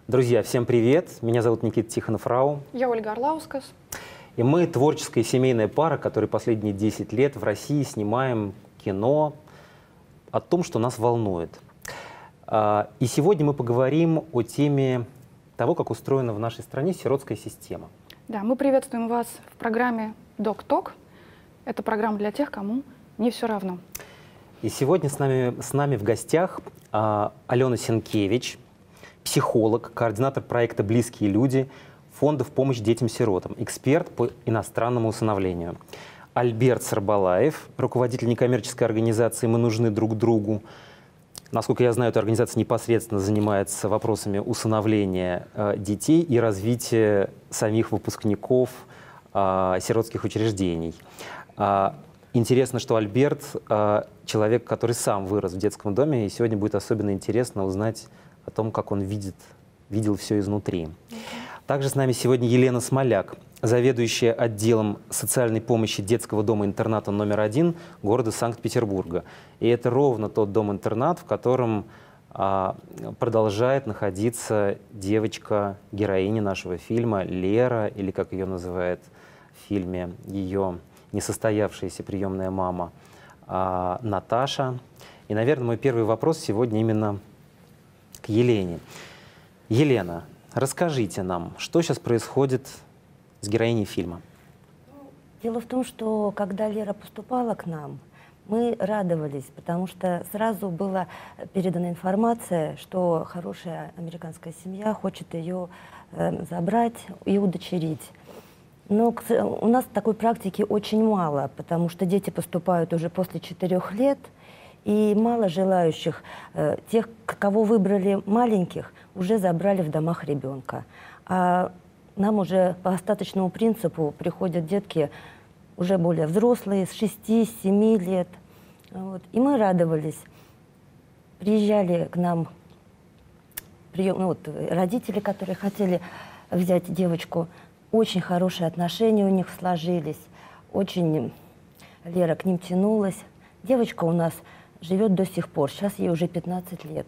Друзья, всем привет! Меня зовут Никита Тихонов-Рау. Я Ольга Орлаускас. И мы творческая семейная пара, которая последние 10 лет в России снимаем кино о том, что нас волнует. И сегодня мы поговорим о теме того, как устроена в нашей стране сиротская система. Да, мы приветствуем вас в программе «Док-Ток». Это программа для тех, кому не все равно. И сегодня с нами в гостях Алена Сенкевич, психолог, координатор проекта «Близкие люди», фонда в помощь детям-сиротам, эксперт по иностранному усыновлению. Альберт Сарбалаев, руководитель некоммерческой организации «Мы нужны друг другу». Насколько я знаю, эта организация непосредственно занимается вопросами усыновления детей и развития самих выпускников сиротских учреждений. Интересно, что Альберт человек, который сам вырос в детском доме, и сегодня будет особенно интересно узнать о том, как он видел все изнутри. Также с нами сегодня Елена Смоляк, заведующая отделом социальной помощи детского дома-интерната номер 1 города Санкт-Петербурга. И это ровно тот дом-интернат, в котором продолжает находиться девочка-героиня нашего фильма Лера, или как ее называет в фильме ее несостоявшаяся приемная мама Наташа. И, наверное, мой первый вопрос сегодня именно к Елене. Елена, расскажите нам, что сейчас происходит с героиней фильма? Дело в том, что когда Лера поступала к нам, мы радовались, потому что сразу была передана информация, что хорошая американская семья хочет ее забрать и удочерить. Но у нас такой практики очень мало, потому что дети поступают уже после 4 лет, и мало желающих. Тех, кого выбрали маленьких, уже забрали в домах ребенка. А нам уже по остаточному принципу приходят детки уже более взрослые, с 6-7 лет. Вот. И мы радовались. Приезжали к нам родители, которые хотели взять девочку. Очень хорошие отношения у них сложились. Очень Лера к ним тянулась. Девочка у нас живет до сих пор. Сейчас ей уже 15 лет.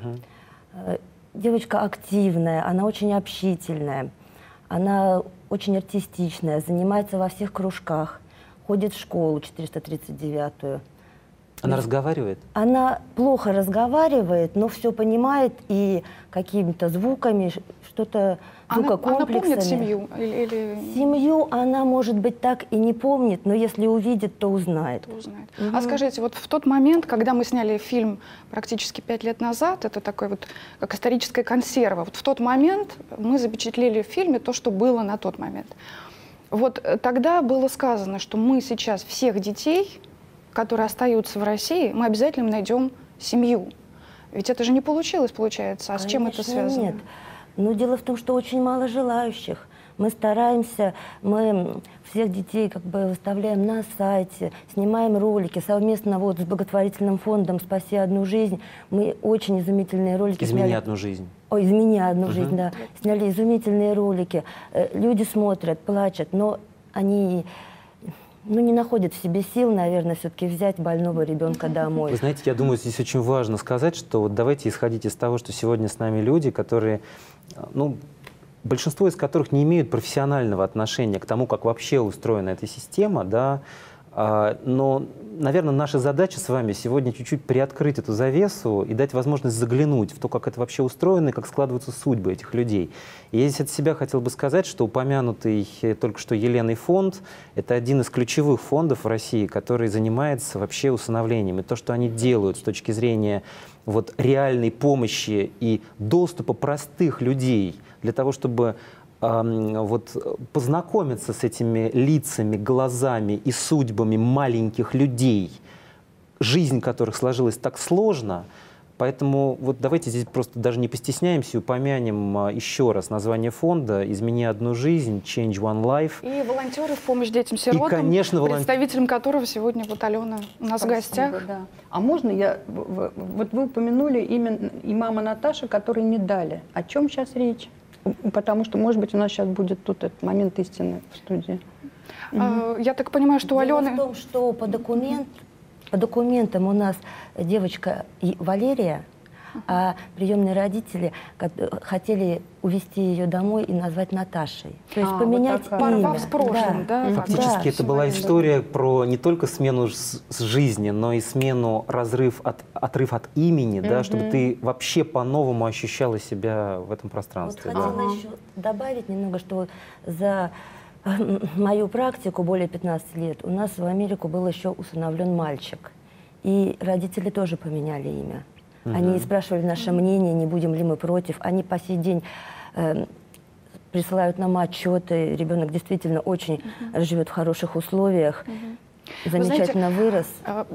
Девочка активная, она очень общительная, она очень артистичная, занимается во всех кружках, ходит в школу 439-ю. Она разговаривает? Она плохо разговаривает, но все понимает и какими-то звуками, что-то звукокомплексами. Она помнит семью? Семью она, может быть, так и не помнит, но если увидит, то узнает. А скажите, вот в тот момент, когда мы сняли фильм практически 5 лет назад, это такой вот как историческая консерва, вот в тот момент мы запечатлели в фильме то, что было на тот момент. Вот тогда было сказано, что мы сейчас всех детей, которые остаются в России, мы обязательно найдем семью. Ведь это же не получилось, получается. А с чем это связано? Нет. Но дело в том, что очень мало желающих. Мы стараемся, мы всех детей как бы выставляем на сайте, снимаем ролики совместно вот с благотворительным фондом «Спаси одну жизнь». Мы очень изумительные ролики «Измени сняли. одну жизнь». Ой, «Измени одну жизнь», да. Сняли изумительные ролики. Люди смотрят, плачут, но они не находят в себе сил, наверное, все-таки взять больного ребенка домой. Вы знаете, я думаю, здесь очень важно сказать, что вот давайте исходить из того, что сегодня с нами люди, которые, большинство из которых не имеют профессионального отношения к тому, как вообще устроена эта система, да, но, наверное, наша задача с вами сегодня чуть-чуть приоткрыть эту завесу и дать возможность заглянуть в то, как это вообще устроено и как складываются судьбы этих людей. И я здесь от себя хотел бы сказать, что упомянутый только что Еленой фонд – это один из ключевых фондов в России, который занимается вообще усыновлением. И то, что они делают с точки зрения вот реальной помощи и доступа простых людей для того, чтобы познакомиться с этими лицами, глазами и судьбами маленьких людей, жизнь которых сложилась так сложно. Поэтому вот давайте здесь просто даже не постесняемся, упомянем еще раз название фонда «Измени одну жизнь», «Change One Life». И волонтеры в помощь детям-сиротам, конечно, представителем которого сегодня вот Алена у нас в гостях. Да. А можно вот вы упомянули именно и мама Наташи, которой не дали. О чем сейчас речь? Потому что, может быть, у нас сейчас будет тут этот момент истины в студии. Я так понимаю, что у Алены... Дело в том, что по документам у нас девочка Валерия, а приемные родители хотели увезти ее домой и назвать Наташей. То есть поменять вот такая. имя. Порвав с прошлым, да? Фактически это была история про не только смену с жизни, но и смену отрыв от имени, да, чтобы ты вообще по-новому ощущала себя в этом пространстве. Вот хотела еще добавить немного, что за мою практику более 15 лет у нас в Америку был еще усыновлен мальчик. И родители тоже поменяли имя. Они спрашивали наше мнение, не будем ли мы против. Они по сей день присылают нам отчеты. Ребенок действительно очень живет в хороших условиях. Замечательно вырос.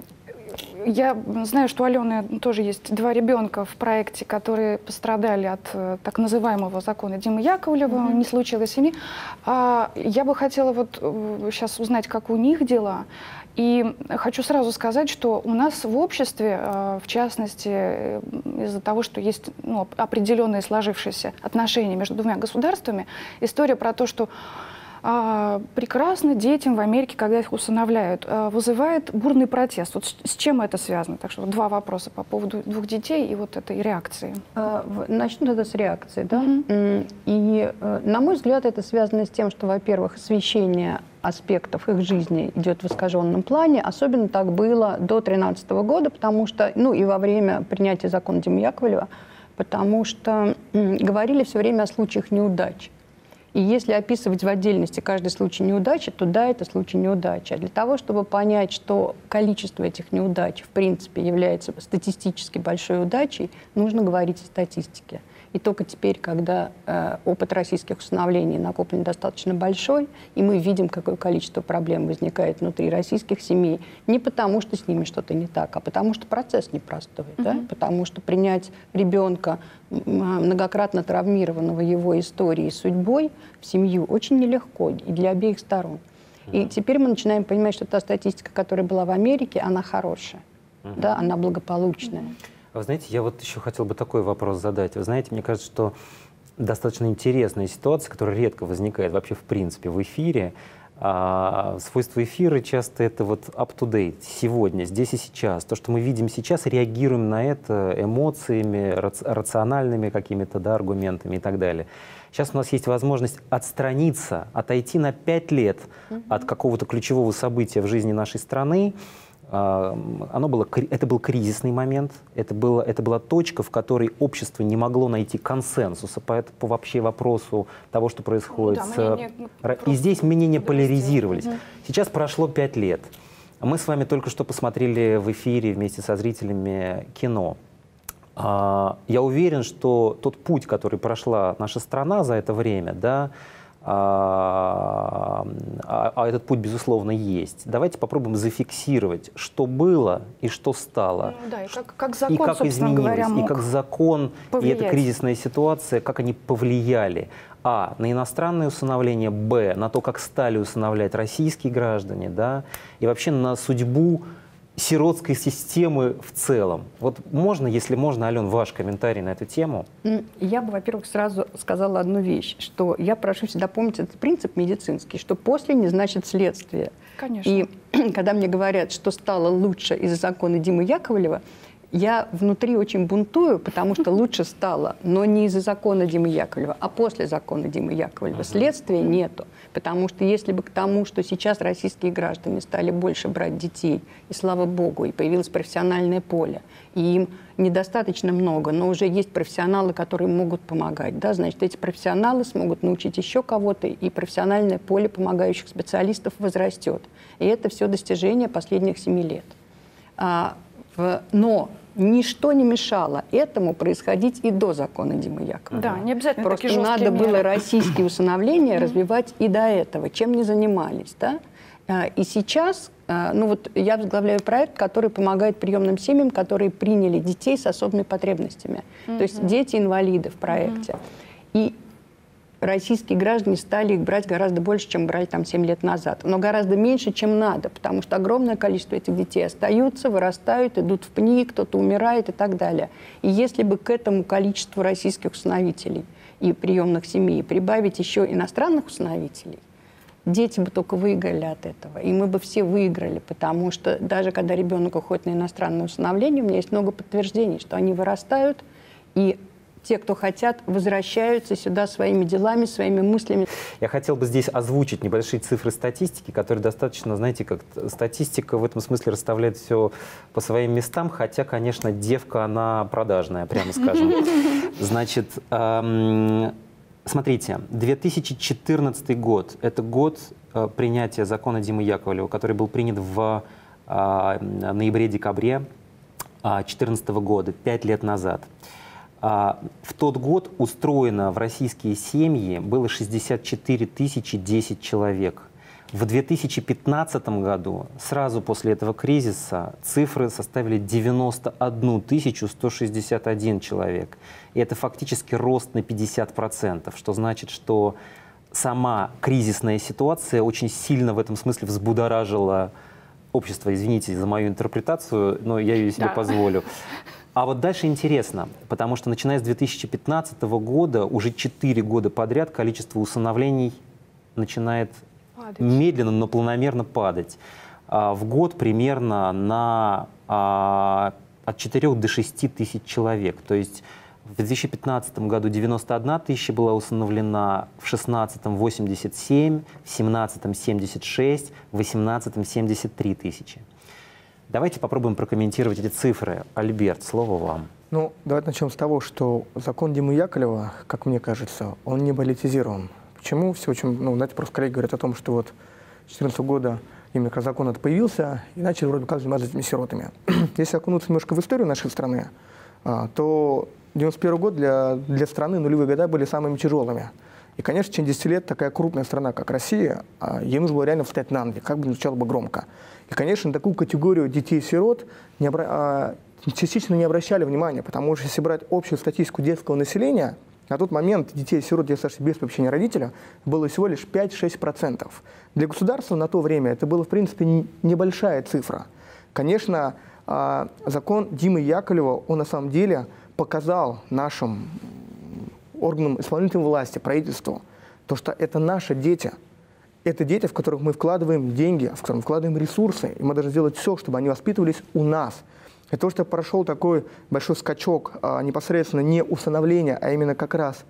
Я знаю, что у Алены тоже есть 2 ребенка в проекте, которые пострадали от так называемого закона Димы Яковлева, не случилось семьи. Я бы хотела вот сейчас узнать, как у них дела. И хочу сразу сказать, что у нас в обществе, в частности, из-за того, что есть определенные сложившиеся отношения между 2 государствами, история про то, что прекрасно детям в Америке, когда их усыновляют, вызывает бурный протест. Вот с чем это связано? Так что 2 вопроса по поводу 2 детей и вот этой реакции. Начну тогда с реакции. Да? И, на мой взгляд, это связано с тем, что, во-первых, освещение аспектов их жизни идет в искаженном плане. Особенно так было до 2013 года, потому что, и во время принятия закона Димы Яковлева, потому что говорили все время о случаях неудач. И если описывать в отдельности каждый случай неудачи, то да, это случай неудачи. А для того, чтобы понять, что количество этих неудач в принципе является статистически большой удачей, нужно говорить о статистике. И только теперь, когда опыт российских усыновлений накоплен достаточно большой, и мы видим, какое количество проблем возникает внутри российских семей, не потому, что с ними что-то не так, а потому, что процесс непростой. Да? Потому что принять ребенка, многократно травмированного его историей и судьбой, в семью очень нелегко и для обеих сторон. И теперь мы начинаем понимать, что та статистика, которая была в Америке, она хорошая, да? Она благополучная. Вы знаете, я вот еще хотел бы такой вопрос задать. Вы знаете, мне кажется, что достаточно интересная ситуация, которая редко возникает вообще в принципе в эфире. Свойства эфира часто это вот up-to-date, сегодня, здесь и сейчас. То, что мы видим сейчас, реагируем на это эмоциями, рациональными какими-то аргументами и так далее. Сейчас у нас есть возможность отстраниться, отойти на 5 лет от какого-то ключевого события в жизни нашей страны. Это был кризисный момент, это была точка, в которой общество не могло найти консенсуса по вообще вопросу того, что происходит. И здесь мнения поляризировались. Сейчас прошло 5 лет. Мы с вами только что посмотрели в эфире вместе со зрителями кино. Я уверен, что тот путь, который прошла наша страна за это время, да, этот путь, безусловно, есть. Давайте попробуем зафиксировать, что было и что стало. Да, и как закон, и как изменилось, и как закон, повлиять. И эта кризисная ситуация, как они повлияли. А, на иностранное усыновление, Б, на то, как стали усыновлять российские граждане, да, и вообще на судьбу сиротской системы в целом. Вот можно, если можно, Ален, ваш комментарий на эту тему? Я бы, во-первых, сразу сказала одну вещь, что я прошу всегда помнить этот принцип медицинский, что после не значит следствие. Конечно. И когда мне говорят, что стало лучше из-за закона Димы Яковлева, я внутри очень бунтую, потому что лучше стало, но не из-за закона Димы Яковлева, а после закона Димы Яковлева. Следствия нету. Потому что если бы к тому, что сейчас российские граждане стали больше брать детей, и слава богу, и появилось профессиональное поле, и им недостаточно много, но уже есть профессионалы, которые могут помогать, да, значит, эти профессионалы смогут научить еще кого-то, и профессиональное поле помогающих специалистов возрастет. И это все достижение последних 7 лет. Но ничто не мешало этому происходить и до закона Димы Яковлева. Да, не обязательно Просто такие жесткие надо было меры. российские усыновления развивать и до этого, чем не занимались. Да? И сейчас, я возглавляю проект, который помогает приемным семьям, которые приняли детей с особыми потребностями. То есть дети-инвалиды в проекте. И российские граждане стали их брать гораздо больше, чем брали там 7 лет назад. Но гораздо меньше, чем надо, потому что огромное количество этих детей остаются, вырастают, идут в ПНИ, кто-то умирает и так далее. И если бы к этому количеству российских усыновителей и приемных семей прибавить еще иностранных усыновителей, дети бы только выиграли от этого. И мы бы все выиграли, потому что даже когда ребенок уходит на иностранное усыновление, у меня есть много подтверждений, что они вырастают, и те, кто хотят, возвращаются сюда своими делами, своими мыслями. Я хотел бы здесь озвучить небольшие цифры статистики, которые достаточно, знаете, как статистика в этом смысле расставляет все по своим местам, хотя, конечно, девка, она продажная, прямо скажем. Значит, смотрите, 2014 год – это год принятия закона Димы Яковлева, который был принят в ноябре-декабре 2014 года, 5 лет назад. В тот год устроено в российские семьи было 64 10 человек. В 2015 году, сразу после этого кризиса, цифры составили 91 161 человек. И это фактически рост на 50%, что значит, что сама кризисная ситуация очень сильно в этом смысле взбудоражила общество. Извините за мою интерпретацию, но я ее себе позволю. А вот дальше интересно, потому что начиная с 2015 года, уже 4 года подряд количество усыновлений начинает медленно, но планомерно падать. В год примерно от 4 до 6 тысяч человек. То есть в 2015 году 91 тысяча была усыновлена, в 2016 – 87, в 2017 – 76, в 2018 – 73 тысячи. Давайте попробуем прокомментировать эти цифры. Альберт, слово вам. Ну, давайте начнем с того, что закон Димы Яковлева, как мне кажется, он не политизирован. Почему? Все очень, знаете, просто коллеги говорят о том, что вот с 2014 года именно как закон этот появился, и начали вроде как заниматься этими сиротами. Если окунуться немножко в историю нашей страны, то 91 год для страны нулевые года были самыми тяжелыми. И, конечно, через 10 лет такая крупная страна, как Россия, ей нужно было реально встать на ноги, как бы звучало бы громко. И, конечно, на такую категорию детей-сирот частично не обращали внимания, потому что если брать общую статистику детского населения, на тот момент детей-сирот, без попечения родителя, было всего лишь 5-6%. Для государства на то время это было, в принципе, небольшая цифра. Конечно, закон Димы Яковлева, он на самом деле показал нашим органам исполнительной власти, правительству, то, что это наши дети. Это дети, в которых мы вкладываем деньги, в которых мы вкладываем ресурсы, и мы должны сделать все, чтобы они воспитывались у нас. И то, что прошел такой большой скачок непосредственно не усыновления, а именно как раз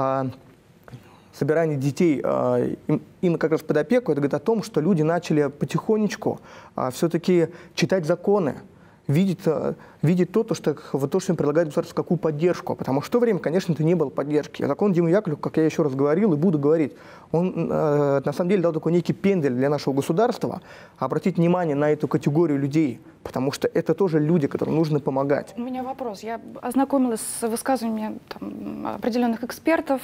собирание детей именно как раз под опеку, это говорит о том, что люди начали потихонечку все-таки читать законы, видеть то, что им предлагает государство, какую поддержку. Потому что в то время, конечно, это не было поддержки. Закон Димы Яковлева, как я еще раз говорил и буду говорить, он на самом деле дал такой некий пендель для нашего государства, обратить внимание на эту категорию людей, потому что это тоже люди, которым нужно помогать. У меня вопрос. Я ознакомилась с высказываниями определенных экспертов,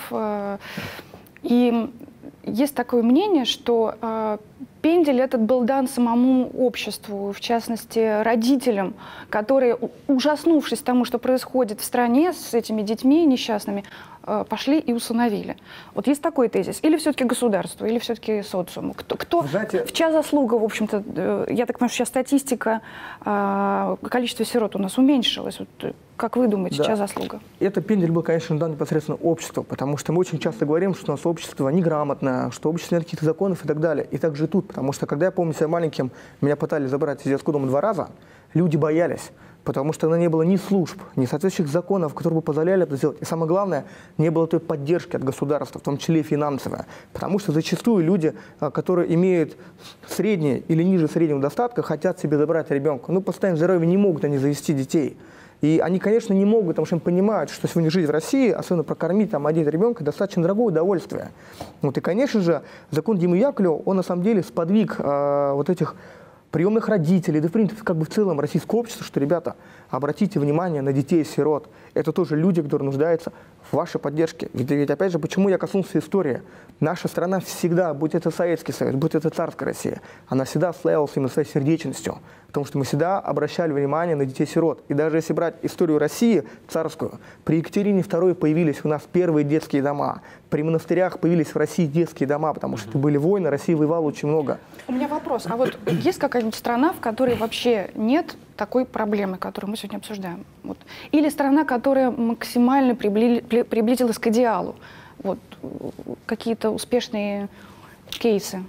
и есть такое мнение, что пендель этот был дан самому обществу, в частности, родителям, которые, ужаснувшись тому, что происходит в стране с этими детьми несчастными, пошли и усыновили. Вот есть такой тезис. Или все-таки государство, или все-таки социуму. Кто в чья заслуга, в общем-то, я так понимаю, что сейчас статистика, количество сирот у нас уменьшилось. Вот, как вы думаете, чья заслуга? Это пендель был, конечно, дан непосредственно обществу, потому что мы очень часто говорим, что у нас общество неграмотное, что общество нет каких-то законов и так далее. И так же и тут, потому что, когда я помню себя маленьким, меня пытались забрать из детского дома 2 раза, люди боялись, потому что тогда не было ни служб, ни соответствующих законов, которые бы позволяли это сделать. И самое главное, не было той поддержки от государства, в том числе и финансовой. Потому что зачастую люди, которые имеют среднее или ниже среднего достатка, хотят себе забрать ребенка. Ну, по состоянию здоровья не могут они завести детей. И они, конечно, не могут, потому что они понимают, что сегодня жить в России, особенно прокормить, одеть ребенка, достаточно дорогое удовольствие. Вот, и, конечно же, закон Димы Яковлева, он на самом деле сподвиг вот этих приемных родителей, да, в принципе, как бы в целом российское общество, что, ребята, обратите внимание на детей-сирот. Это тоже люди, которые нуждаются в вашей поддержке. Ведь опять же, почему я коснулся истории? Наша страна всегда, будь это Советский Союз, будь это царская Россия, она всегда славилась именно своей сердечностью. Потому что мы всегда обращали внимание на детей-сирот. И даже если брать историю России царскую, при Екатерине II появились у нас первые детские дома. При монастырях появились в России детские дома, потому что это были войны, Россия воевала очень много. У меня вопрос. А вот есть какая-нибудь страна, в которой вообще нет такой проблемы, которую мы сегодня обсуждаем? Вот. Или страна, которая максимально приблизилась к идеалу? Вот. Какие-то успешные кейсы?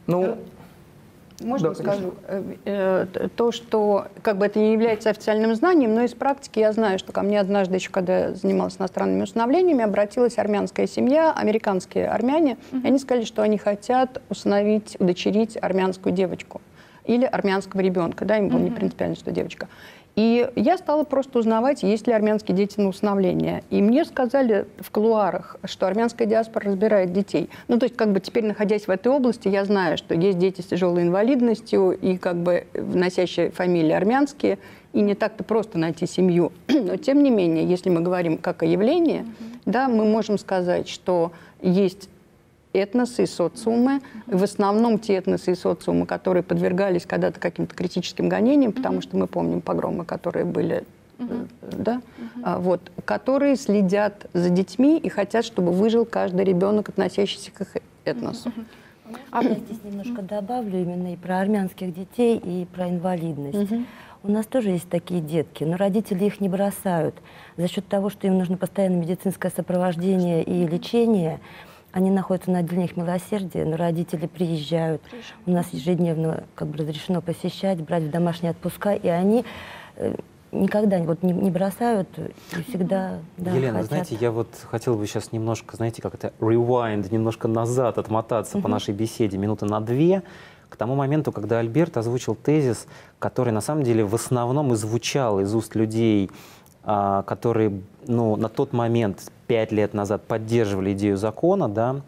Ну, Можно да, скажу? То, что как бы это не является официальным знанием, но из практики я знаю, что ко мне однажды, еще когда я занималась иностранными усыновлениями, обратилась армянская семья, американские армяне, и они сказали, что они хотят усыновить, удочерить армянскую девочку или армянского ребенка, да, им было не принципиально, что девочка. И я стала просто узнавать, есть ли армянские дети на усыновление. И мне сказали в кулуарах, что армянская диаспора разбирает детей. Ну, то есть, как бы теперь, находясь в этой области, я знаю, что есть дети с тяжелой инвалидностью и как бы носящие фамилии армянские, и не так-то просто найти семью. Но, тем не менее, если мы говорим как о явлении, да, мы можем сказать, что есть этносы и социумы, в основном те этносы и социумы, которые подвергались когда-то каким-то критическим гонениям, потому что мы помним погромы, которые были, да, вот, которые следят за детьми и хотят, чтобы выжил каждый ребенок, относящийся к их этносу. Я здесь немножко добавлю именно и про армянских детей, и про инвалидность. У нас тоже есть такие детки, но родители их не бросают. За счет того, что им нужно постоянно медицинское сопровождение и лечение, они находятся на отделениях милосердия, но родители приезжают. У нас ежедневно как бы разрешено посещать, брать в домашние отпуска, и они никогда вот не бросают и всегда, да, Елена, хотят. знаете, я вот хотел бы сейчас немножко, знаете, как это, rewind, немножко назад отмотаться по нашей беседе, минуты на 2, к тому моменту, когда Альберт озвучил тезис, который на самом деле в основном и звучал из уст людей, которые, ну, на тот момент, 5 лет назад, поддерживали идею закона, да,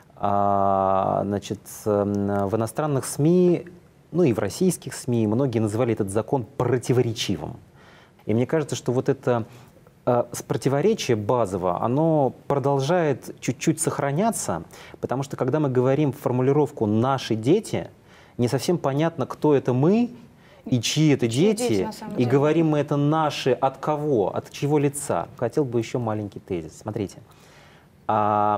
значит, в иностранных СМИ, ну и в российских СМИ, многие называли этот закон противоречивым. И мне кажется, что вот это противоречие базово, оно продолжает чуть-чуть сохраняться, потому что когда мы говорим формулировку «наши дети», не совсем понятно, кто это мы, и чьи это дети, и говорим мы это наши от кого, от чьего лица. Хотел бы еще маленький тезис. Смотрите, на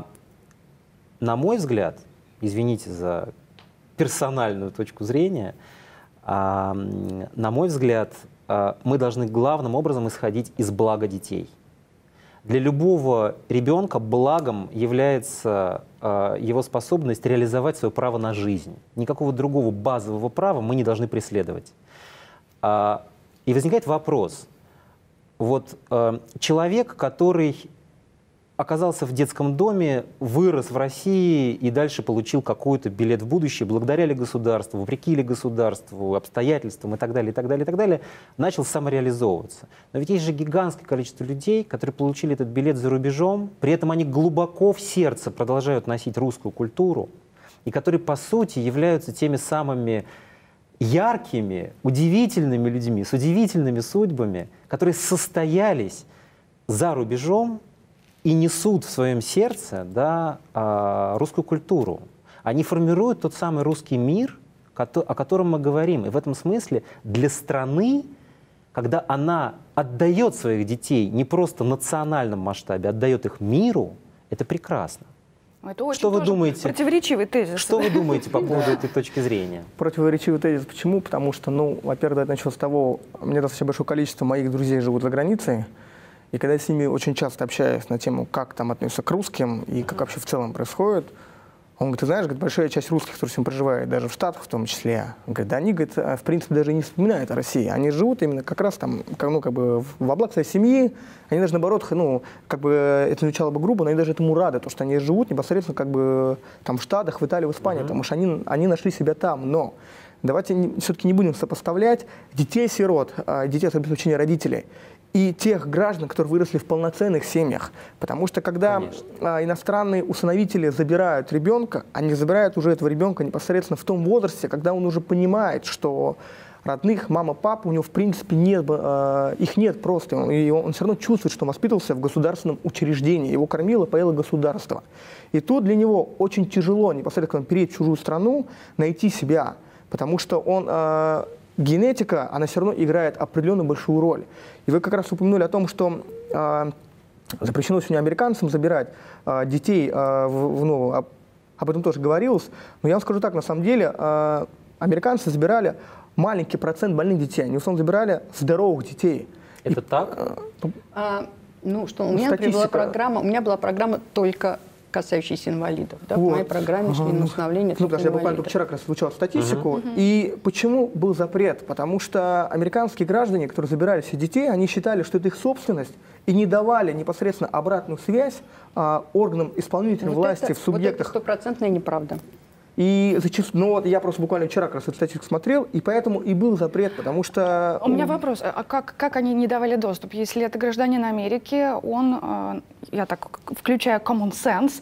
мой взгляд, извините за персональную точку зрения, на мой взгляд, мы должны главным образом исходить из блага детей. Для любого ребенка благом является его способность реализовать свое право на жизнь. Никакого другого базового права мы не должны преследовать. И возникает вопрос. Вот человек, который оказался в детском доме, вырос в России и дальше получил какой-то билет в будущее, благодаря ли государству, вопреки ли государству, обстоятельствам и так далее, и так далее, и так далее, начал самореализовываться. Но ведь есть же гигантское количество людей, которые получили этот билет за рубежом, при этом они глубоко в сердце продолжают носить русскую культуру, и которые, по сути, являются теми самыми яркими, удивительными людьми, с удивительными судьбами, которые состоялись за рубежом и несут в своем сердце, да, русскую культуру. Они формируют тот самый русский мир, о котором мы говорим. И в этом смысле для страны, когда она отдает своих детей не просто в национальном масштабе, отдает их миру, это прекрасно. Это очень что вы думаете? Противоречивый тезис. Что вы думаете по поводу этой точки зрения? Противоречивый тезис. Почему? Потому что, ну, во-первых, я начал с того, у меня достаточно большое количество моих друзей живут за границей, и когда я с ними очень часто общаюсь на тему, как там относятся к русским и как вообще в целом происходит, он говорит, ты знаешь, говорит, большая часть русских, которые сегодня проживает, даже в Штатах в том числе, он говорит, да они, говорит, в принципе, даже не вспоминают о России. Они живут именно как раз там, ну, как бы во благо своей семьи. Они даже, наоборот, ну, как бы это звучало бы грубо, но они даже этому рады, то, что они живут непосредственно как бы там в Штатах, в Италии, в Испании, потому что они нашли себя там. Но давайте все-таки не будем сопоставлять детей-сирот, детей с обеспечением родителей, и тех граждан, которые выросли в полноценных семьях. Потому что когда иностранные усыновители забирают ребенка, они забирают уже этого ребенка непосредственно в том возрасте, когда он уже понимает, что родных, мама, папа, у него в принципе нет, их нет просто. И он все равно чувствует, что он воспитывался в государственном учреждении, его кормило, поело государство. И тут для него очень тяжело непосредственно перейти в чужую страну, найти себя, потому что он... генетика, она все равно играет определенную большую роль. И вы как раз упомянули о том, что запрещено сегодня американцам забирать детей, ну, об этом тоже говорилось. Но я вам скажу так, на самом деле, американцы забирали маленький процент больных детей, они в основном забирали здоровых детей. Это так? Ну что, у меня была программа только касающиеся инвалидов. Да? Вот. В моей программе шли на установление Ну, даже я буквально инвалидов. только вчера как раз изучал статистику. И почему был запрет? Потому что американские граждане, которые забирали себе детей, они считали, что это их собственность, и не давали непосредственно обратную связь органам исполнительной власти в субъектах. Вот это стопроцентная неправда. И зачастую, ну вот я просто буквально вчера как раз эту статистику смотрел, и поэтому и был запрет, потому что... У меня вопрос, а как они не давали доступ? Если это гражданин Америки, он, я так включаю common sense,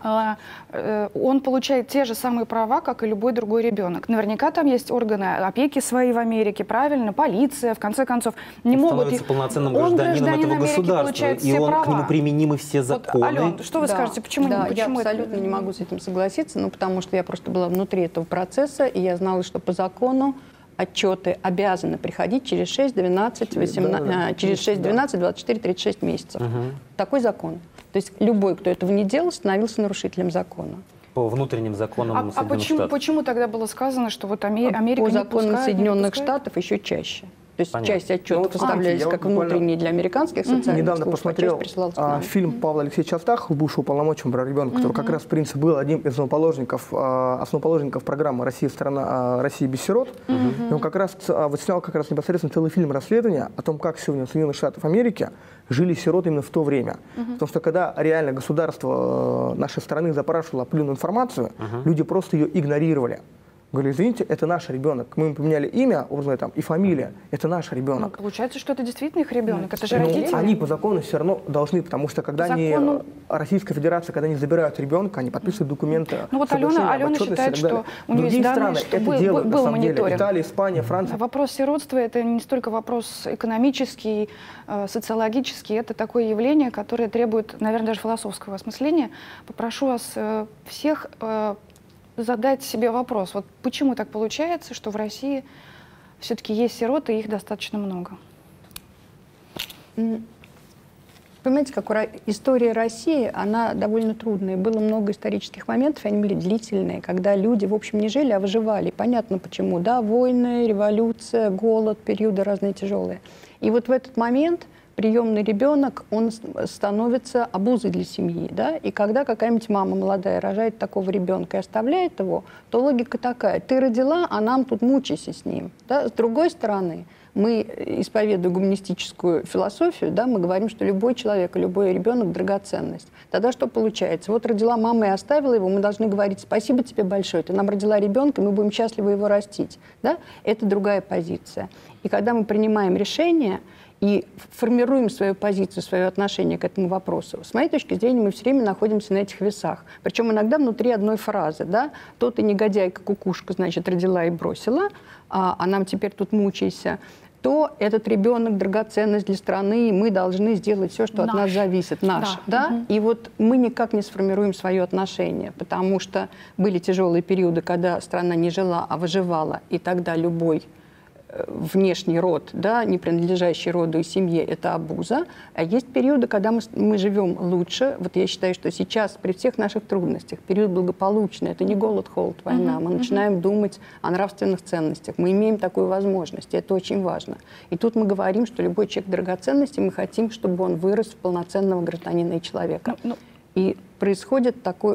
он получает те же самые права, как и любой другой ребенок. Наверняка там есть органы опеки свои в Америке, правильно, полиция, в конце концов, не Он могут... становится полноценным Он, гражданином этого Америки, государства, получает и все он, к права. нему применимы все законы. Вот, Ален, что вы скажете, почему, да, почему я это- абсолютно не могу с этим согласиться, ну, потому что я просто была внутри этого процесса, и я знала, что по закону отчеты обязаны приходить через 6, 12, 18, через 6, 12, 24, 36 месяцев. Такой закон. То есть любой, кто этого не делал, становился нарушителем закона. По внутренним законам А Соединенных Штатов. почему тогда было сказано, что вот Америка По не законам пускает, не Соединенных пускает? Штатов еще чаще. То есть Понятно. часть отчетов Ну, вот смотрите, выставлялись я как буквально внутренние для американских социальных Недавно служб, посмотрел а часть присылалась к нам. фильм Павла Алексеевича Астахова, бывшего полномоченного про ребенка, который как раз, в принципе, был одним из основоположников программы «Россия без сирот». И он как раз снял как раз непосредственно целый фильм расследования о том, как сегодня в Соединенных Штатах Америки жили сироты именно в то время. Потому что когда реально государство нашей страны запрашивало определенную информацию, люди просто ее игнорировали. Говорю, извините, это наш ребенок. Мы ему поменяли имя, образно, там, и фамилия. Это наш Ну, ребенок. получается, что это действительно их ребенок. Это же Ну, родители. они по закону все равно должны, потому что когда По они, закону- Российская Федерация, когда они забирают ребенка, они подписывают документы. Ну вот соглашения об Алена отчетности считает, и так далее. что у нее есть Другие данные, страны что это был делают, на был самом деле. мониторинг. Италия, Испания, Франция. Вопрос сиротства – это не столько вопрос экономический, социологический, это такое явление, которое требует, наверное, даже философского осмысления. Попрошу вас всех задать себе вопрос, вот почему так получается, что в России все-таки есть сироты, и их достаточно много? Понимаете, как история России, она довольно трудная. Было много исторических моментов, они были длительные, когда люди, в общем, не жили, а выживали. Понятно почему. Да, войны, революция, голод, периоды разные тяжелые. И вот в этот момент приемный ребенок, он становится обузой для семьи. Да? И когда какая-нибудь мама молодая рожает такого ребенка и оставляет его, то логика такая: ты родила, а нам тут мучайся с ним. Да? С другой стороны, мы, исповедуя гуманистическую философию, да, мы говорим, что любой человек, любой ребенок – драгоценность. Тогда что получается? Вот родила мама и оставила его, мы должны говорить: спасибо тебе большое, ты нам родила ребенка, мы будем счастливы его растить. Да? Это другая позиция. И когда мы принимаем решение и формируем свою позицию, свое отношение к этому вопросу, с моей точки зрения, мы все время находимся на этих весах. Причем иногда внутри одной фразы. Да? То ты негодяйка, кукушка, значит, родила и бросила, а нам теперь тут мучайся. То этот ребенок драгоценность для страны, и мы должны сделать все, что от нас зависит. Наш. Да? И вот мы никак не сформируем свое отношение, потому что были тяжелые периоды, когда страна не жила, а выживала, и тогда любой внешний род, да, не принадлежащий роду и семье, это обуза. А есть периоды, когда мы живем лучше. Вот я считаю, что сейчас при всех наших трудностях период благополучный. Это не голод, холод, война. Мы начинаем думать о нравственных ценностях. Мы имеем такую возможность, и это очень важно. И тут мы говорим, что любой человек драгоценности, мы хотим, чтобы он вырос в полноценного гражданина и человека. И происходит такой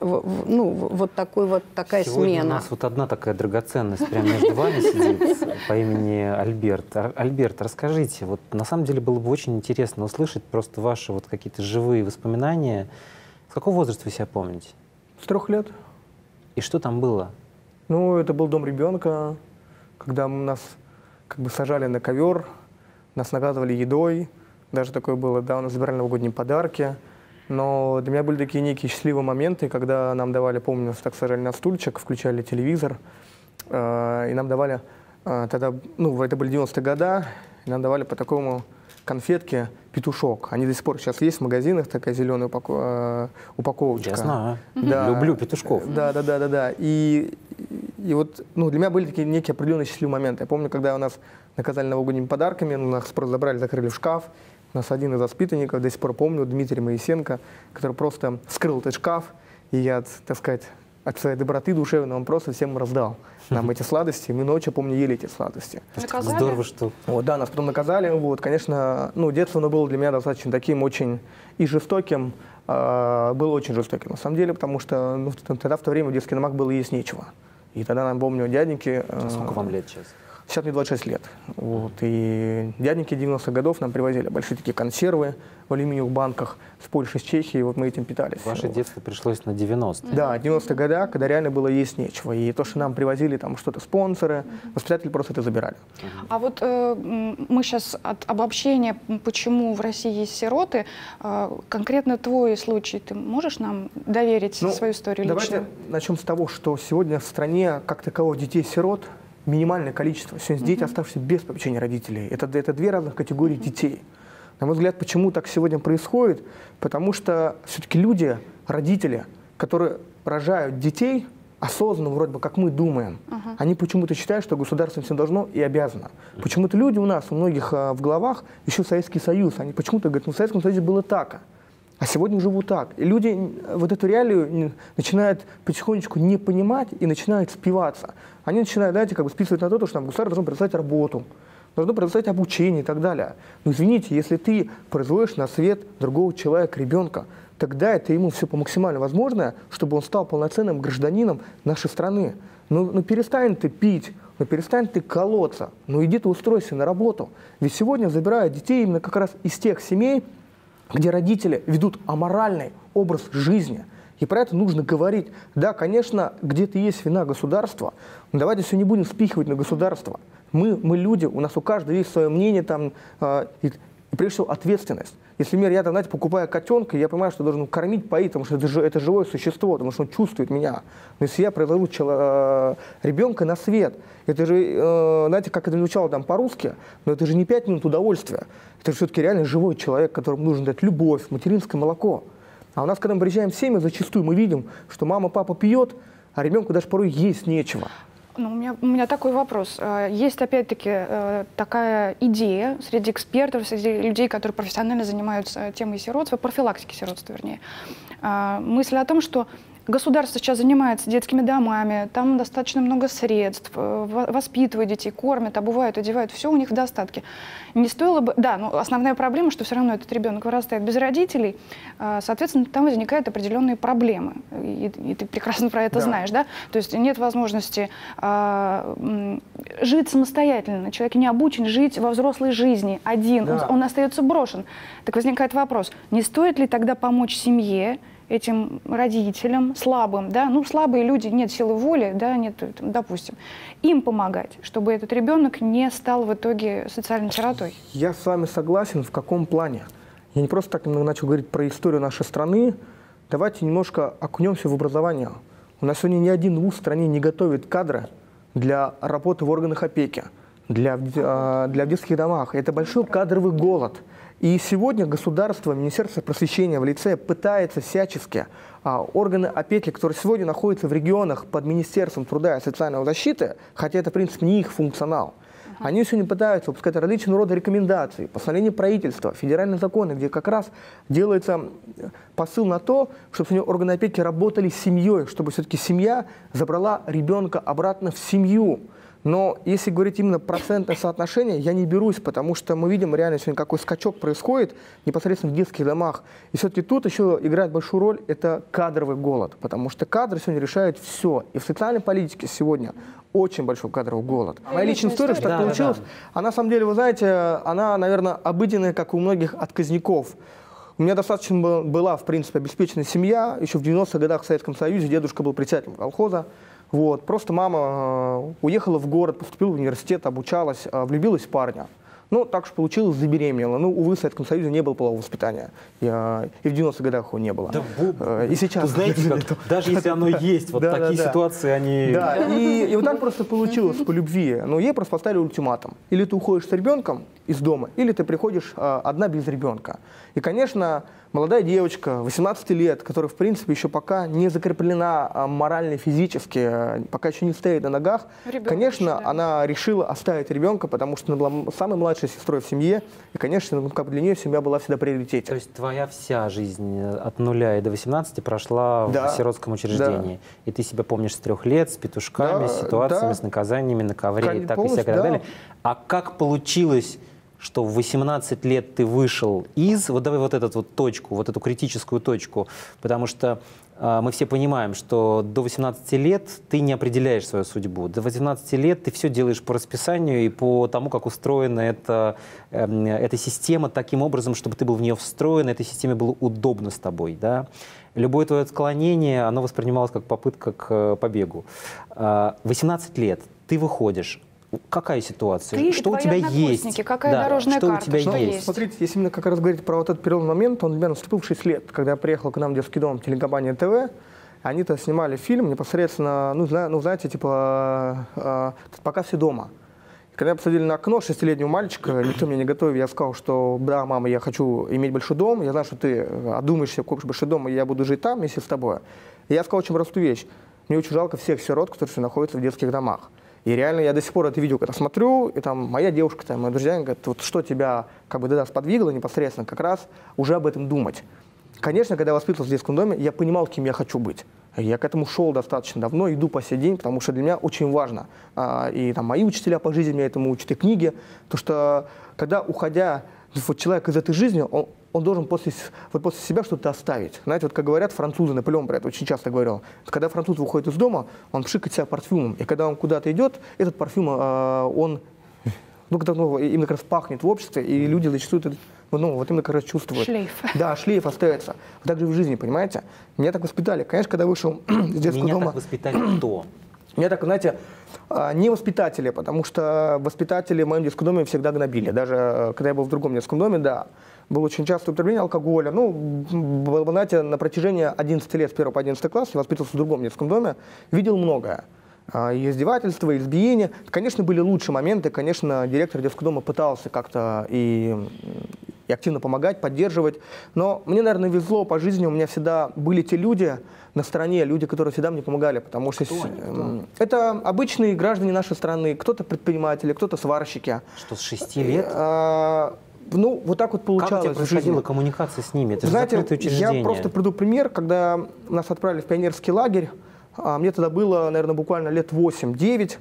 такая Сегодня смена. у нас вот одна такая драгоценность прямо между вами сидит по имени Альберт. Альберт, расскажите, вот на самом деле было бы очень интересно услышать просто ваши вот какие-то живые воспоминания. С какого возраста вы себя помните? С 3 лет. И что там было? Ну, это был дом ребенка, когда нас как бы сажали на ковер, нас наказывали едой. Даже такое было, да, у нас забирали новогодние подарки. Но для меня были такие некие счастливые моменты, когда нам давали, помню, нас так сажали на стульчик, включали телевизор, и нам давали тогда, ну, это были 90-е годы, и нам давали по такому конфетке петушок. Они до сих пор сейчас есть в магазинах, такая зеленая упаковочка. Я знаю. Да. Люблю петушков. Да. И вот, ну, для меня были такие некие определенные счастливые моменты. Я помню, когда у нас наказали новогодними подарками, нас просто забрали, закрыли в шкаф. У нас один из воспитанников, до сих пор помню, Дмитрий Моисенко, который просто вскрыл этот шкаф, и я, так сказать, от своей доброты душевной он просто всем раздал нам эти сладости. Мы ночью, помню, ели эти сладости. Наказали? Здорово, что... Вот, да, нас потом наказали. Вот, конечно, ну, детство оно было для меня достаточно таким очень и жестоким. Было очень жестоким, на самом деле, потому что ну, тогда в то время в детский домах было есть нечего. И тогда, нам помню, дяденьки... Сколько вам лет сейчас? Сейчас мне 26 лет. Вот, и дяденьки 90-х годов нам привозили большие такие консервы в алюминиевых банках с Польши, с Чехии, и вот мы этим питались. Ваше детство пришлось на 90-е. Да, 90-е годы, когда реально было есть нечего. И то, что нам привозили там что-то спонсоры, воспитатели просто это забирали. А вот мы сейчас от обобщения, почему в России есть сироты, конкретно твой случай, ты можешь нам доверить свою историю давайте личную? Давайте начнем с того, что сегодня в стране как такового детей-сирот минимальное количество. Сегодня дети, оставшиеся без попечения родителей. Это две разных категории детей. На мой взгляд, почему так сегодня происходит? Потому что все-таки люди, родители, которые рожают детей, осознанно, вроде бы, как мы думаем, они почему-то считают, что государство всем должно и обязано. Почему-то люди у нас, у многих в головах, еще Советский Союз, они почему-то говорят, ну в Советском Союзе было так, а сегодня живут так. И люди вот эту реалию начинают потихонечку не понимать и начинают спиваться. Они начинают, знаете, как бы списывать на то, что нам государство должно предоставить работу, должно предоставить обучение и так далее. Но извините, если ты производишь на свет другого человека, ребенка, тогда это ему все по максимально возможное, чтобы он стал полноценным гражданином нашей страны. Ну перестань ты пить, ну перестань ты колоться, ну иди ты устройся на работу. Ведь сегодня забирают детей именно как раз из тех семей, где родители ведут аморальный образ жизни. И про это нужно говорить. Да, конечно, где-то есть вина государства, но давайте все не будем спихивать на государство. Мы люди, у нас у каждого есть свое мнение там, и прежде всего ответственность. Если, например, я там, знаете, покупаю котенка, я понимаю, что должен кормить, поить, потому что это живое существо, потому что он чувствует меня. Но если я произвожу ребенка на свет, это же, знаете, как это звучало там по-русски, но это же не 5 минут удовольствия. Это же все-таки реально живой человек, которому нужно дать любовь, материнское молоко. А у нас, когда мы приезжаем в семьи, зачастую мы видим, что мама, папа пьет, а ребенку даже порой есть нечего. Ну, у меня такой вопрос. Есть, опять-таки, такая идея среди экспертов, среди людей, которые профессионально занимаются темой сиротства, профилактики сиротства, вернее. Мысль о том, что государство сейчас занимается детскими домами, там достаточно много средств, воспитывают детей, кормят, обувают, одевают, все у них в достатке. Не стоило бы... Да, но основная проблема, что все равно этот ребенок вырастает без родителей, соответственно, там возникают определенные проблемы. И ты прекрасно про это знаешь, да? То есть нет возможности жить самостоятельно. Человек не обучен жить во взрослой жизни один, он остается брошен. Так возникает вопрос, не стоит ли тогда помочь семье, этим родителям, слабым, да, ну, слабые люди, нет силы воли, да, нет, допустим, им помогать, чтобы этот ребенок не стал в итоге социальной сиротой. Я с вами согласен, в каком плане. Я не просто так начал говорить про историю нашей страны. Давайте немножко окунемся в образование. У нас сегодня ни один вуз в стране не готовит кадры для работы в органах опеки, для в детских домах. Это большой кадровый голод. И сегодня государство, Министерство просвещения в лице пытается всячески органы опеки, которые сегодня находятся в регионах под Министерством труда и социальной защиты, хотя это, в принципе, не их функционал, они сегодня пытаются выпускать различного рода рекомендации, постановления правительства, федеральные законы, где как раз делается посыл на то, чтобы сегодня органы опеки работали с семьей, чтобы все-таки семья забрала ребенка обратно в семью. Но если говорить именно процентное соотношение, я не берусь, потому что мы видим реально сегодня, какой скачок происходит непосредственно в детских домах. И все-таки тут еще играет большую роль это кадровый голод, потому что кадры сегодня решают все. И в социальной политике сегодня очень большой кадровый голод. Моя личная история, что так получилось, она, на самом деле, вы знаете, она, наверное, обыденная, как у многих отказников. У меня достаточно была, в принципе, обеспеченная семья. Еще в 90-х годах в Советском Союзе дедушка был председателем колхоза. Вот. Просто мама уехала в город, поступила в университет, обучалась, влюбилась в парня. Ну, так уж получилось, забеременела. Ну, увы, в Советском Союзе не было полового воспитания. И в 90-х годах его не было. Да, и сейчас. Знаете, как, даже если оно есть, вот такие ситуации, они... Да, и вот так просто получилось по любви. Но ей просто поставили ультиматум. Или ты уходишь с ребенком, из дома, или ты приходишь одна без ребенка. И, конечно, молодая девочка, 18 лет, которая, в принципе, еще пока не закреплена морально, физически, пока еще не стоит на ногах, Ребенок конечно, еще, да. она решила оставить ребенка, потому что она была самой младшей сестрой в семье, и, конечно, ну, как бы для нее семья была всегда в приоритете. То есть твоя вся жизнь от 0 и до 18 прошла Да. в сиротском учреждении. И ты себя помнишь с 3 лет, с петушками, Да, с ситуациями, да. с наказаниями на ковре, и так и Полностью, всякое, и так да. далее. А как получилось, что в 18 лет ты вышел из... Вот давай вот эту вот точку, вот эту критическую точку, потому что мы все понимаем, что до 18 лет ты не определяешь свою судьбу. До 18 лет ты все делаешь по расписанию и по тому, как устроена эта система, таким образом, чтобы ты был в нее встроен, этой системе было удобно с тобой. Да? Любое твое отклонение, оно воспринималось как попытка к побегу. 18 лет, ты выходишь. Какая ситуация? Ты и что у твои тебя однокурсники, есть? какая Да, дорожная что карта, у тебя что есть? есть? Смотрите, если именно как раз говорить про вот этот переломный момент, он для меня наступил в 6 лет, когда я приехал к нам в детский дом телекомпания ТВ. Они-то снимали фильм непосредственно, знаете, типа «Пока все дома». И когда посадили на окно 6-летнего мальчика, никто меня не готовил, я сказал, что да, мама, я хочу иметь большой дом, я знаю, что ты одумаешься, купишь большой дом, и я буду жить там вместе с тобой. И я сказал очень простую вещь. Мне очень жалко всех сирот, которые находятся в детских домах. И реально я до сих пор это видео, когда смотрю, и там моя девушка, там, мои друзья говорят, вот что тебя как бы да, сподвигло непосредственно как раз уже об этом думать. Конечно, когда я воспитывался в детском доме, я понимал, кем я хочу быть. Я к этому шел достаточно давно, иду по сей день, потому что для меня очень важно. И там мои учителя по жизни меня этому учат, и книги. То, что когда, уходя, вот человек из этой жизни, он должен после себя что-то оставить. Знаете, вот как говорят французы, Наполеон про это очень часто говорил. Когда француз выходит из дома, он пшикает себя парфюмом. И когда он куда-то идет, этот парфюм, он именно как раз пахнет в обществе, и люди зачастую это, вот именно как раз чувствуют. Шлейф. Да, шлейф остается. Так же в жизни, понимаете? Меня так воспитали. Конечно, когда вышел из детского Меня дома... так воспитали кто? Меня так, знаете, не воспитатели, потому что воспитатели в моем детском доме всегда гнобили. Даже когда я был в другом детском доме, да, было очень частое употребление алкоголя. Ну, знаете, на протяжении 11 лет, с 1 по 11 класс, я воспитывался в другом детском доме, видел многое. И издевательства, и избиения. Конечно, были лучшие моменты. Конечно, директор детского дома пытался как-то и активно помогать, поддерживать. Но мне, наверное, везло по жизни. У меня всегда были те люди на стороне, люди, которые всегда мне помогали. Потому что это обычные граждане нашей страны. Кто-то предприниматели, кто-то сварщики. Что, с 6 лет? Ну, вот так вот получалось. Как у тебя в происходила жизни. коммуникация с ними? Это же Знаете, закрытое учреждение. я просто приду пример, когда нас отправили в пионерский лагерь. Мне тогда было, наверное, буквально лет 8-9.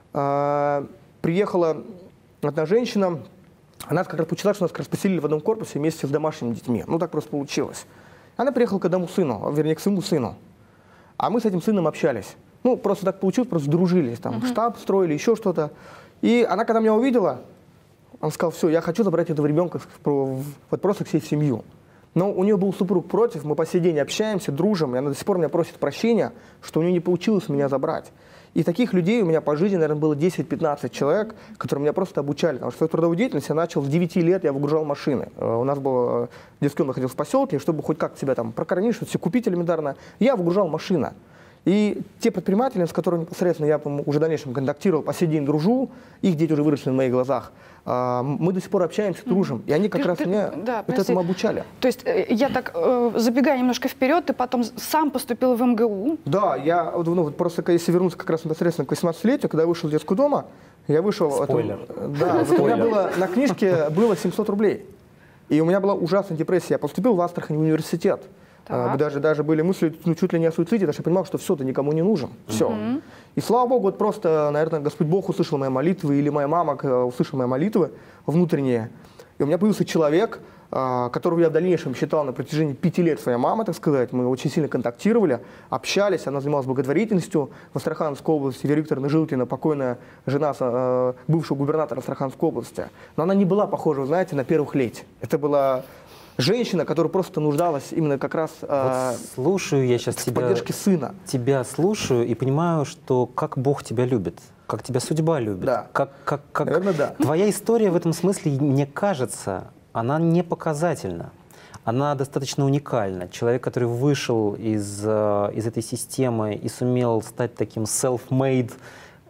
Приехала одна женщина. Она как раз получила, что нас как раз поселили в одном корпусе вместе с домашними детьми. Ну, так просто получилось. Она приехала к одному сыну, вернее, к своему сыну. А мы с этим сыном общались. Ну, просто так получилось, просто дружились. Там штаб строили, еще что-то. И она, когда меня увидела, она сказала, все, я хочу забрать этого ребенка вот просто к себе в семью. Но у нее был супруг против, мы по сей день общаемся, дружим, и она до сих пор меня просит прощения, что у нее не получилось меня забрать. И таких людей у меня по жизни, наверное, было 10-15 человек, которые меня просто обучали. Потому что свою трудовую деятельность я начал с 9 лет, я выгружал машины. У нас был детский дом находился в поселке, чтобы хоть как-то себя там прокормить, что-то себе купить элементарно, я выгружал машины. И те предприниматели, с которыми непосредственно я уже в дальнейшем контактировал, по сей день дружу, их дети уже выросли на моих глазах, мы до сих пор общаемся, дружим. И они как раз меня этому обучали. То есть я так, забегая немножко вперед, ты потом сам поступил в МГУ? Да, я просто если вернуться как раз непосредственно к 18-летию, когда я вышел из детского дома, я вышел... Спойлер. Да, у меня было на книжке было 700 рублей. И у меня была ужасная депрессия. Я поступил в Астрахань в университет. Даже были мысли, чуть ли не о суициде, даже я понимал, что все, ты никому не нужен. Все. И слава Богу, вот просто, наверное, Господь Бог услышал мои молитвы, или моя мама услышала мои молитвы внутренние. И у меня появился человек, которого я в дальнейшем считал на протяжении 5 лет своей мамой, так сказать. Мы очень сильно контактировали, общались. Она занималась благотворительностью в Астраханской области. Вера Викторовна Жилкина, покойная жена бывшего губернатора Астраханской области. Но она не была похожа, вы знаете, на первых леди. Это была женщина, которая просто нуждалась именно как раз слушаю я сейчас в поддержке сына. Тебя слушаю и понимаю, что как Бог тебя любит, как тебя судьба любит. Да. Наверное, да. Твоя история в этом смысле, мне кажется, она не показательна. Она достаточно уникальна. Человек, который вышел из этой системы и сумел стать таким self-made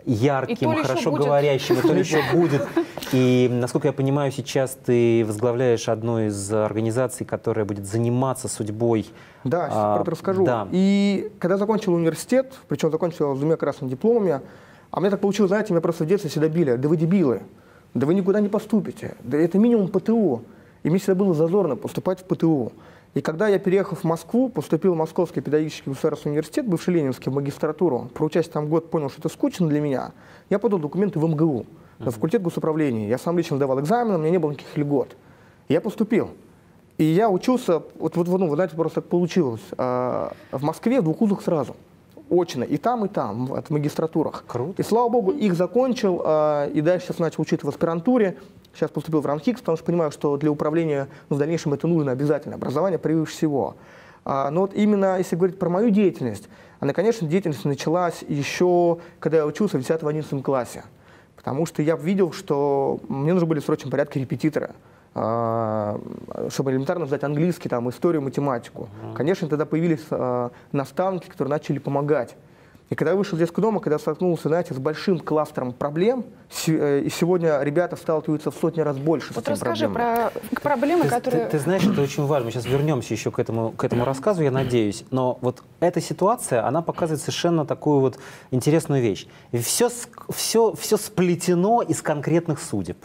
ярким, ли хорошо еще будет. говорящим, и то ли еще будет. И, насколько я понимаю, сейчас ты возглавляешь одну из организаций, которая будет заниматься судьбой. Да, сейчас про это расскажу. Да. И когда закончил университет, причем закончил с 2 красными дипломами, а мне так получилось, знаете, меня просто в детстве всегда били: да вы дебилы, да вы никуда не поступите, да это минимум ПТУ. И мне всегда было зазорно поступать в ПТУ. И когда я, переехав в Москву, поступил в Московский педагогический государственный университет, бывший Ленинский, в магистратуру, проучась там год, понял, что это скучно для меня, я подал документы в МГУ, на факультет госуправления. Я сам лично давал экзамены, у меня не было никаких льгот. И я поступил. И я учился, вы знаете, просто так получилось, в Москве в 2 вузах сразу. Очно, и там, в магистратурах. Круто. И, слава богу, их закончил, и дальше сейчас начал учиться в аспирантуре. Сейчас поступил в РАНХИКС, потому что понимаю, что для управления в дальнейшем это нужно обязательно. Образование превыше всего. Но вот именно, если говорить про мою деятельность, она, конечно, деятельность началась еще, когда я учился в 10-11 классе. Потому что я видел, что мне нужны были в срочном порядке репетиторы, чтобы элементарно сдать английский, там, историю, математику. Конечно, тогда появились наставники, которые начали помогать. И когда я вышел из детского дома, когда столкнулся, знаете, с большим кластером проблем, и сегодня ребята сталкиваются в сотни раз больше с этими расскажи проблемами. про проблемы, которые... Ты знаешь, это очень важно. Мы сейчас вернемся еще к этому рассказу, я надеюсь. Но вот эта ситуация, она показывает совершенно такую вот интересную вещь. Все сплетено из конкретных судеб.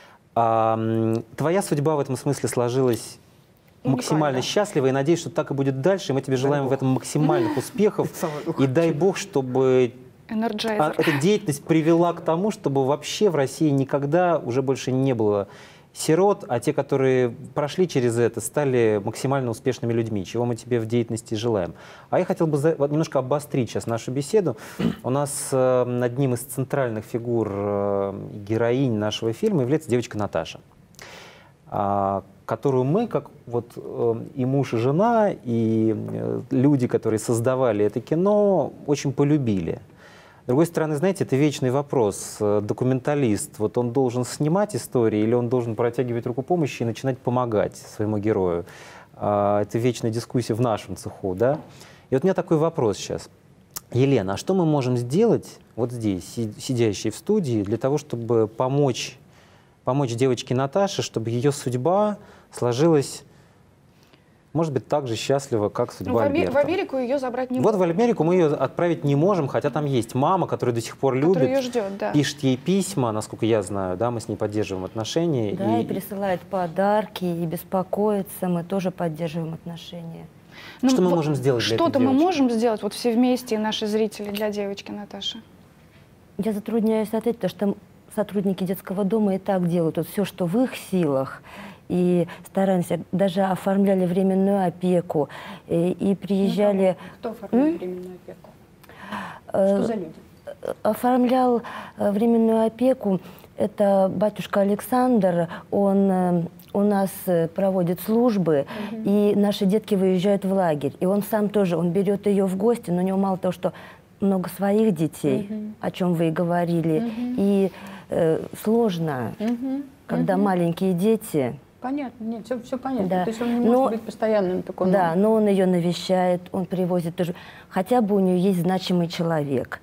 Твоя судьба в этом смысле сложилась максимально счастливо, и надеюсь, что так и будет дальше. И мы тебе желаем в этом максимальных успехов. И дай бог, чтобы эта деятельность привела к тому, чтобы вообще в России никогда уже больше не было сирот, а те, которые прошли через это, стали максимально успешными людьми, чего мы тебе в деятельности желаем. А я хотел бы немножко обострить сейчас нашу беседу. У нас одним из центральных фигур героинь нашего фильма является девочка Наташа, которую мы, как вот и муж, и жена, и люди, которые создавали это кино, очень полюбили. С другой стороны, знаете, это вечный вопрос. Документалист, вот он должен снимать истории или он должен протягивать руку помощи и начинать помогать своему герою? Это вечная дискуссия в нашем цеху, да? И вот у меня такой вопрос сейчас. Елена, а что мы можем сделать вот здесь, сидящие в студии, для того, чтобы помочь девочке Наташе, чтобы ее судьба сложилась, может быть, так же счастливо, как судьба Альберта? В Америку ее забрать не Вот можем. в Америку мы ее отправить не можем, хотя там есть мама, которая до сих пор любит, ее ждет, да. пишет ей письма, насколько я знаю, да, мы с ней поддерживаем отношения. Да, и присылает подарки, и беспокоится, мы тоже поддерживаем отношения. Что мы можем сделать для этой Что-то мы девочки? можем сделать, вот все вместе, и наши зрители, для девочки Наташи? Я затрудняюсь ответить, потому что сотрудники детского дома и так делают вот все, что в их силах. И стараемся, даже оформляли временную опеку, и приезжали... Кто оформлял временную опеку? Что за люди? Оформлял временную опеку, это батюшка Александр, он у нас проводит службы, и наши детки выезжают в лагерь. И он сам тоже, он берет ее в гости, но у него мало того, что много своих детей, о чем вы и говорили, и сложно, когда маленькие дети... Понятно, нет, все понятно. Да. То есть он не может быть постоянным таком. Да, но он ее навещает, он привозит тоже. Хотя бы у нее есть значимый человек.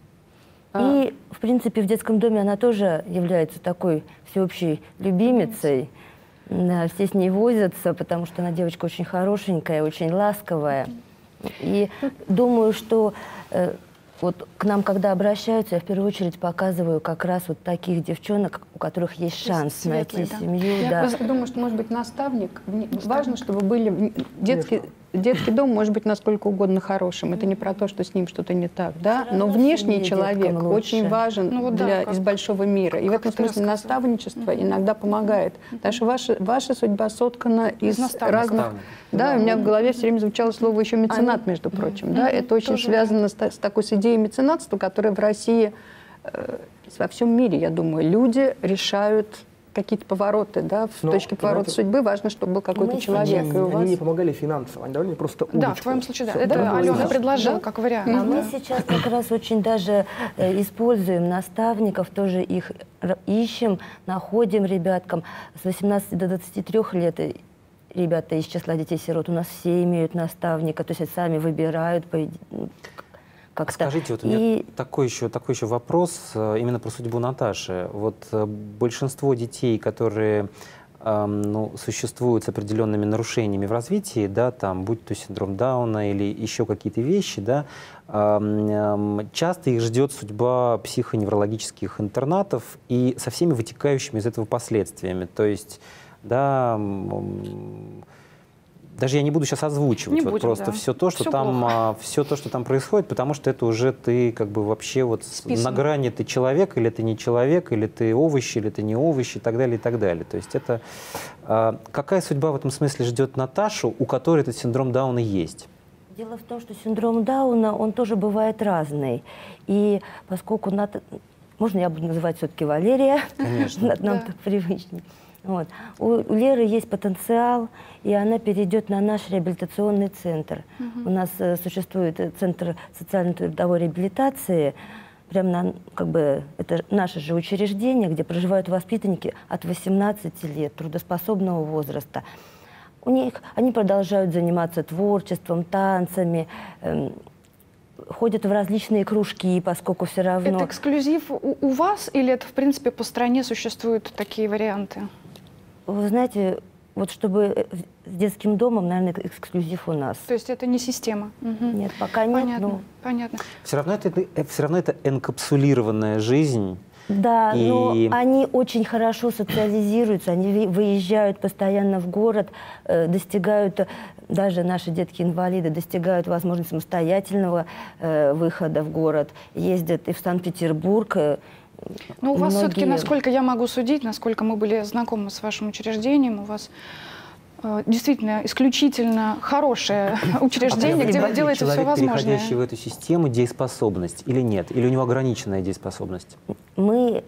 И, в принципе, в детском доме она тоже является такой всеобщей любимицей. Да, все с ней возятся, потому что она девочка очень хорошенькая, очень ласковая. И думаю, что вот к нам, когда обращаются, я в первую очередь показываю как раз вот таких девчонок, у которых есть шанс найти семью. Я думаю, что, может быть, наставник. Важно, чтобы были детский дом может быть насколько угодно хорошим. Это не про то, что с ним что-то не так, да? Но внешний человек очень важен из большого мира. И в этом смысле наставничество иногда помогает. Потому что ваша судьба соткана из разных... Да, у меня в голове все время звучало слово еще меценат, между прочим. Да? Это очень связано с такой идеей меценатства, которая в России, во всем мире, я думаю, люди решают какие-то повороты, да, в точке поворота судьбы важно, чтобы был какой-то человек. Они не помогали финансово, они давали просто удочку. Да, в твоем случае, да. Это Алена предложила как вариант. А мы сейчас как раз очень даже используем наставников, тоже их ищем, находим ребяткам. С 18 до 23 лет ребята из числа детей-сирот у нас все имеют наставника, то есть сами выбирают, как-то. Скажите, вот у меня такой еще вопрос именно про судьбу Наташи. Вот большинство детей, которые существуют с определенными нарушениями в развитии, да, там, будь то синдром Дауна или еще какие-то вещи, да, часто их ждет судьба психоневрологических интернатов и со всеми вытекающими из этого последствиями. То есть, да, даже я не буду сейчас озвучивать Не вот будем, просто да. все то, что там происходит, потому что это уже ты как бы вообще вот на грани, ты человек или ты не человек, или ты овощ, или ты не овощ, и так далее, и так далее. То есть это какая судьба в этом смысле ждет Наташу, у которой этот синдром Дауна есть? Дело в том, что синдром Дауна, он тоже бывает разный. И поскольку можно я буду называть все-таки Валерия? Конечно. Нам так привычнее. Вот. У Леры есть потенциал, и она перейдет на наш реабилитационный центр. У нас существует центр социально-трудовой реабилитации, прямо это наше же учреждение, где проживают воспитанники от 18 лет трудоспособного возраста. Они продолжают заниматься творчеством, танцами, ходят в различные кружки, поскольку все равно... Это эксклюзив у вас или это, в принципе, по стране существуют такие варианты? Вы знаете, вот чтобы с детским домом, наверное, эксклюзив у нас. То есть это не система? Нет, пока нет. Понятно, понятно. Все равно это энкапсулированная жизнь. Да, но они очень хорошо социализируются, они выезжают постоянно в город, достигают, даже наши детки-инвалиды, достигают возможности самостоятельного выхода в город, ездят и в Санкт-Петербург. Но у вас все-таки, насколько я могу судить, насколько мы были знакомы с вашим учреждением, у вас действительно исключительно хорошее учреждение, где вы делаете все возможное. Человек, переходящий в эту систему, дееспособность или нет? Или у него ограниченная дееспособность? Мы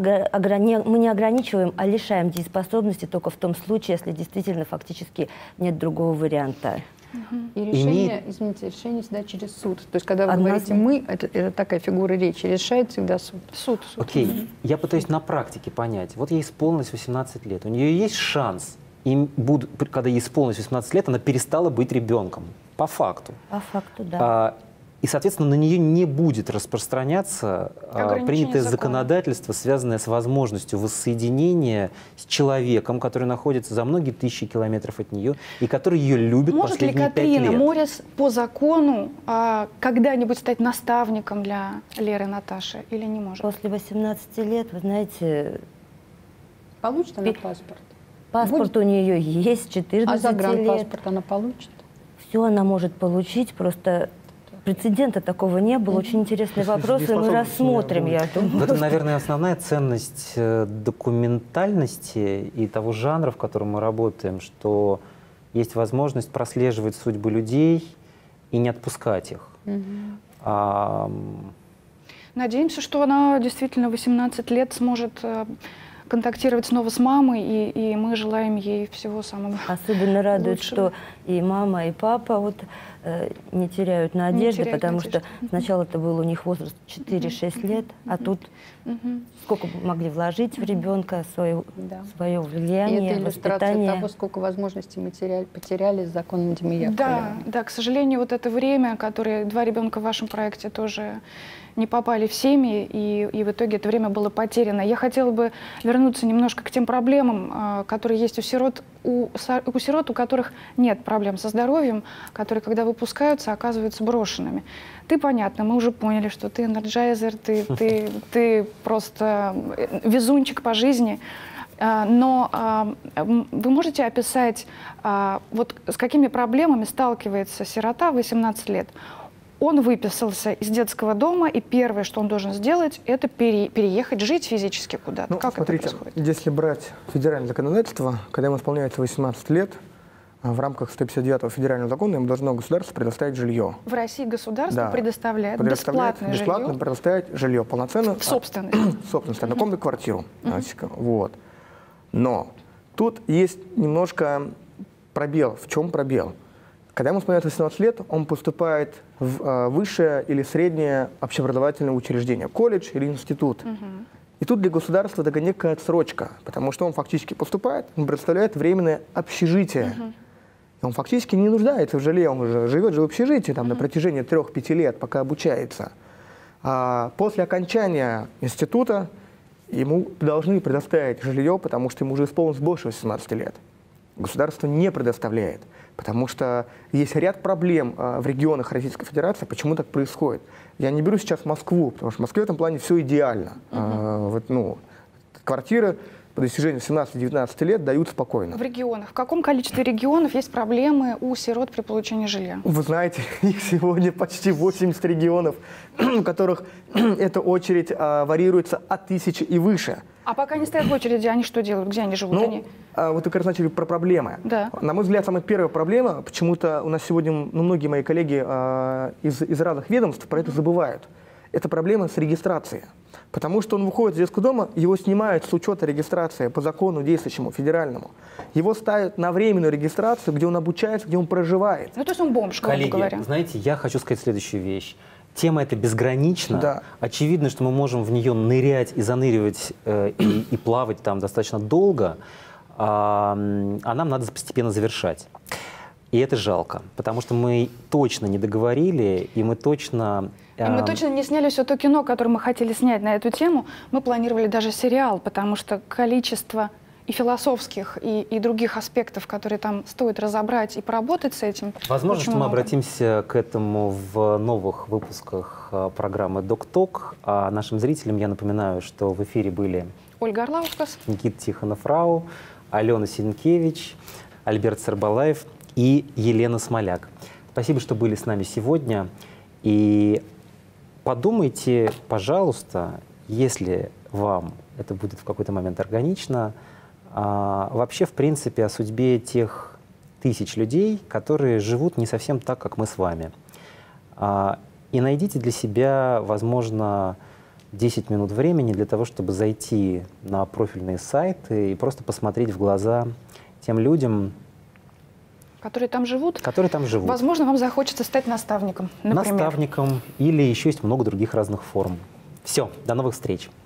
не ограничиваем, а лишаем дееспособности только в том случае, если действительно фактически нет другого варианта. И решение, извините, решение всегда через суд. То есть, когда вы говорите «мы», это такая фигура речи, решает всегда суд. Суд. Окей. Я пытаюсь на практике понять. Вот ей исполнилось 18 лет. У нее есть шанс, когда ей исполнилось 18 лет, она перестала быть ребенком. По факту. По факту, да. И, соответственно, на нее не будет распространяться принятое законодательство, связанное с возможностью воссоединения с человеком, который находится за многие тысячи километров от нее и который ее любит последние 5 лет. Может ли Катрина Морис по закону когда-нибудь стать наставником для Леры Наташи или не может? После 18 лет, вы знаете... Получит она паспорт? Паспорт у нее есть, 14 лет. А загранпаспорт она получит? Все она может получить, просто... Прецедента такого не было. Очень интересный вопрос, и мы рассмотрим, я думаю. В этом, наверное, основная ценность документальности и того жанра, в котором мы работаем, что есть возможность прослеживать судьбы людей и не отпускать их. Надеемся, что она действительно 18 лет сможет контактировать снова с мамой, и мы желаем ей всего самого Особенно радует, лучшего. что и мама, и папа не теряют надежды, потому что сначала это был у них возраст 4-6 лет, а тут сколько могли вложить в ребенка, свое влияние, и это иллюстрация воспитание. того, сколько возможностей мы потеряли с законом Демьяхова. Да, к сожалению, вот это время, которое 2 ребенка в вашем проекте тоже не попали в семьи, и в итоге это время было потеряно. Я хотела бы вернуться немножко к тем проблемам, которые есть у сирот, у которых нет проблем со здоровьем, которые, когда выпускаются, оказываются брошенными. Ты, понятно, мы уже поняли, что ты энерджайзер, ты просто везунчик по жизни. Но вы можете описать, вот с какими проблемами сталкивается сирота в 18 лет? Он выписался из детского дома, и первое, что он должен сделать, это переехать, жить физически куда-то. Как смотрите, это происходит? Если брать федеральное законодательство, когда ему исполняется 18 лет, в рамках 159-го федерального закона им должно государство предоставить жилье. В России государство предоставляет бесплатное жилье. Предоставить жилье полноценно. Собственность. Собственность, однокомнатную квартиру. Вот. Но тут есть немножко пробел. В чем пробел? Когда ему исполняется 18 лет, он поступает в высшее или среднее общеобразовательное учреждение, колледж или институт. И тут для государства это некая отсрочка, потому что он фактически поступает, он предоставляет временное общежитие. Он фактически не нуждается в жилье, он уже живет же в общежитии там, на протяжении 3-5 лет, пока обучается. А после окончания института ему должны предоставить жилье, потому что ему уже исполнилось больше 18 лет. Государство не предоставляет, потому что есть ряд проблем в регионах Российской Федерации, почему так происходит. Я не беру сейчас Москву, потому что в Москве в этом плане все идеально. Квартиры по достижению 17-19 лет дают спокойно. В регионах. В каком количестве регионов есть проблемы у сирот при получении жилья? Вы знаете, их сегодня почти 80 регионов, в которых эта очередь варьируется от 1000 и выше. А пока они стоят в очереди, они что делают? Где они живут? Вот вы как раз начали про проблемы. Да. На мой взгляд, самая первая проблема, почему-то у нас сегодня многие мои коллеги из разных ведомств про это забывают. Это проблема с регистрацией. Потому что он выходит из детского дома, его снимают с учета регистрации по закону действующему, федеральному. Его ставят на временную регистрацию, где он обучается, где он проживает. Ну, то есть он бомж, грубо говоря. Коллеги, знаете, я хочу сказать следующую вещь. Тема эта безгранична. Да. Очевидно, что мы можем в нее нырять и заныривать, и плавать там достаточно долго, а нам надо постепенно завершать. И это жалко, потому что мы точно не договорили, и мы точно... И мы точно не сняли все то кино, которое мы хотели снять на эту тему. Мы планировали даже сериал, потому что количество и философских, и других аспектов, которые там стоит разобрать и поработать с этим. Возможно, очень что мы много. обратимся к этому в новых выпусках программы «Док-Ток». А нашим зрителям я напоминаю, что в эфире были Ольга Орлаускас, Никита Тихонов-Рау, Алена Сенкевич, Альберт Сарбалаев и Елена Смоляк. Спасибо, что были с нами сегодня. И подумайте, пожалуйста, если вам это будет в какой-то момент органично, вообще, в принципе, о судьбе тех тысяч людей, которые живут не совсем так, как мы с вами. И найдите для себя, возможно, 10 минут времени для того, чтобы зайти на профильные сайты и просто посмотреть в глаза тем людям, которые там живут. Которые там живут. Возможно, вам захочется стать наставником, например. Наставником, или еще есть много других разных форм. Все, до новых встреч.